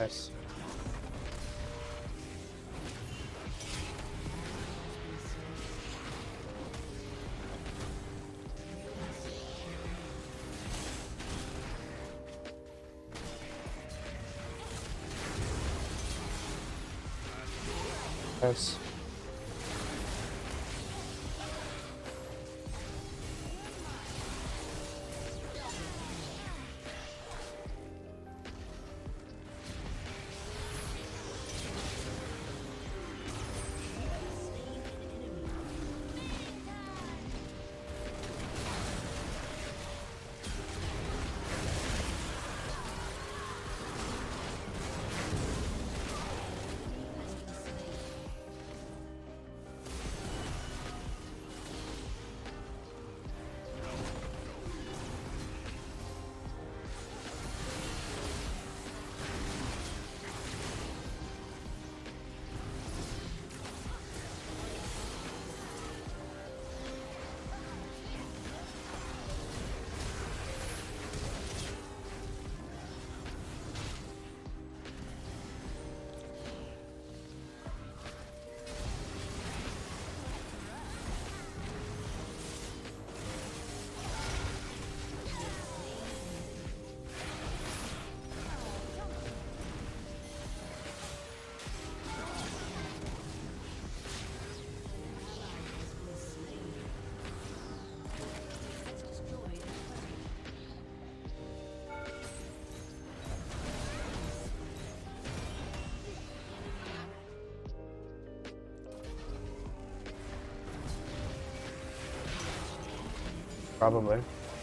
Nice. Nice. Probably.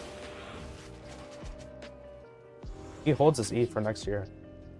He holds his E for next year.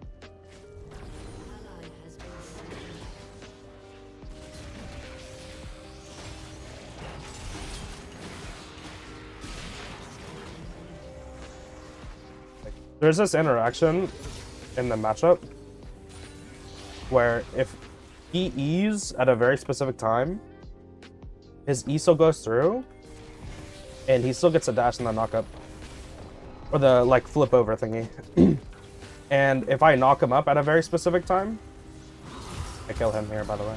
There's this interaction in the matchup where if he E's at a very specific time, his E still goes through, and he still gets a dash and the knock up. Or the, like, flip over thingy. And if I knock him up at a very specific time, I kill him here, by the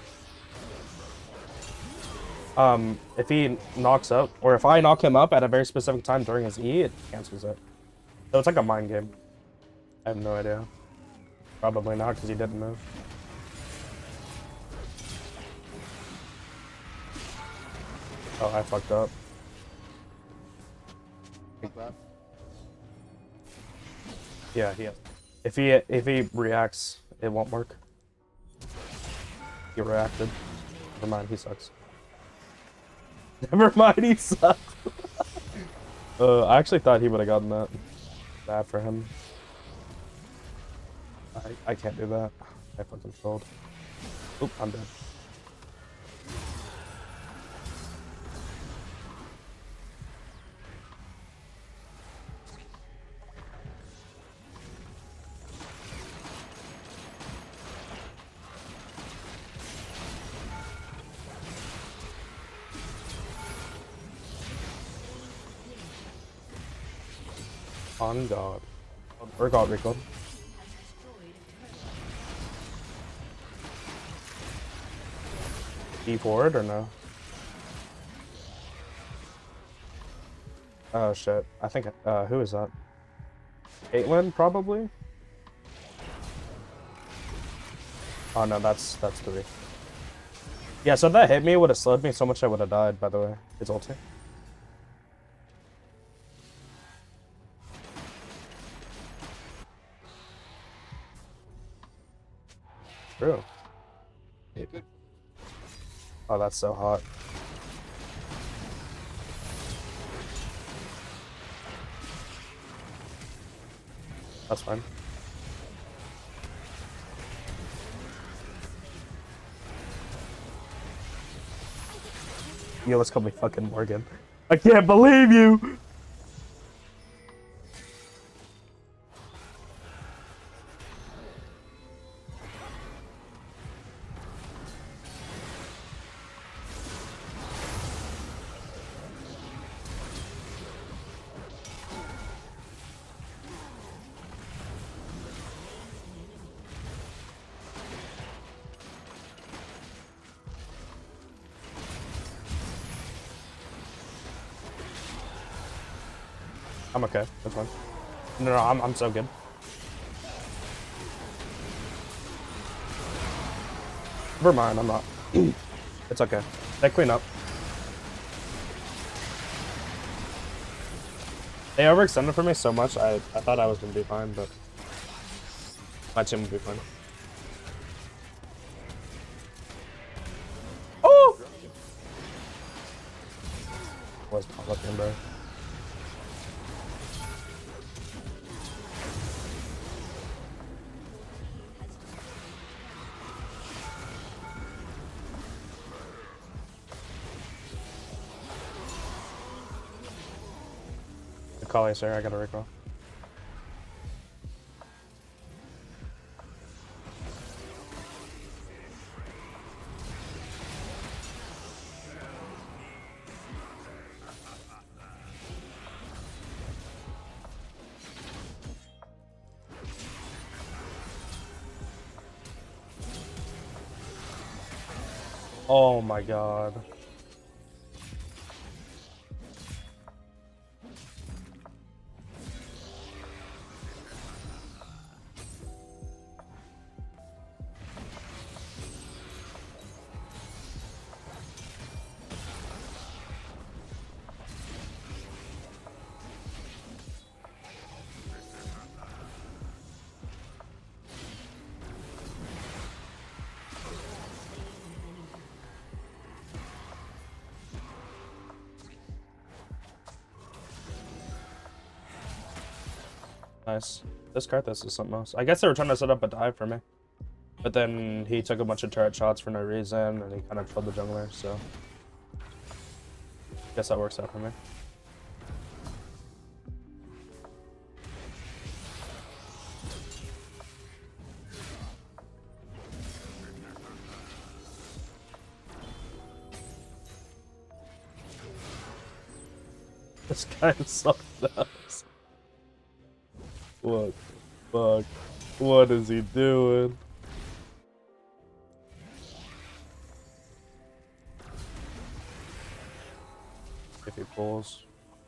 way. If he knocks up, or if I knock him up at a very specific time during his E, it cancels it. So it's like a mind game. I have no idea. Probably not, because he didn't move. Oh, I fucked up. Yeah, he has. If he reacts, it won't work. He reacted. Never mind, he sucks. Never mind, he sucks. I actually thought he would have gotten that. Bad for him. I can't do that. I fucking failed. Oop, I'm dead. On God. Or God recall. E forward or no? Oh shit. I think who is that? Caitlyn, probably? Oh no, that's 3. Yeah, so if that hit me, it would have slowed me so much I would have died, by the way. His ulti. True. Oh, that's so hot. That's fine. Yo, let's call me fucking Morgan. I can't believe you! I'm okay. That's fine. No, I'm so good. Never mind, I'm not. It's okay. They clean up. They overextended for me so much, I thought I was gonna be fine, but my team would be fine. Oh! Was not looking, bro. The call sir, I gotta recall. Oh my god. Nice. This Karthus is something else. I guess they were trying to set up a dive for me. But then he took a bunch of turret shots for no reason, and he kind of killed the jungler, so... Guess that works out for me. This guy is something else. What the fuck? What is he doing? If he pulls.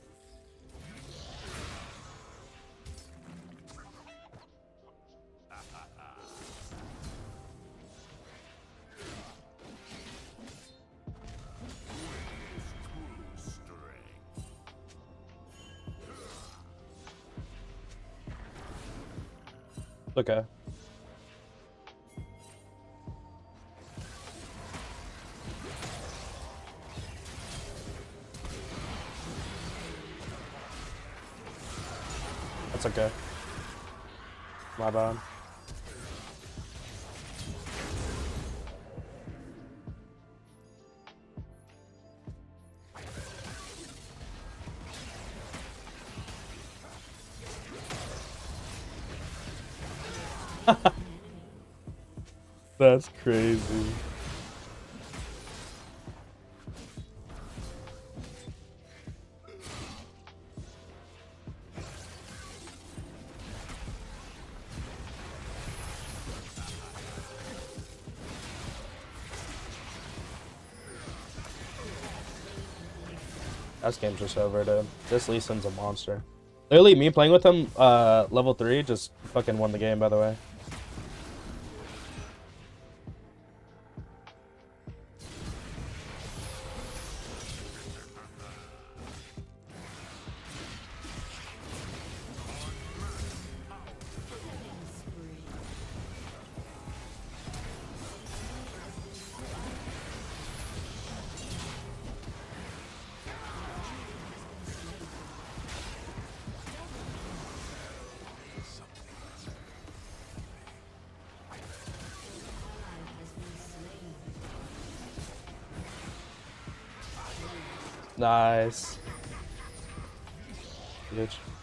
Okay. That's okay. My bad. That's crazy. This game's just over, dude. This Lee Sin's a monster. Literally, me playing with him, level 3, just fucking won the game, by the way. Nice. Bitch.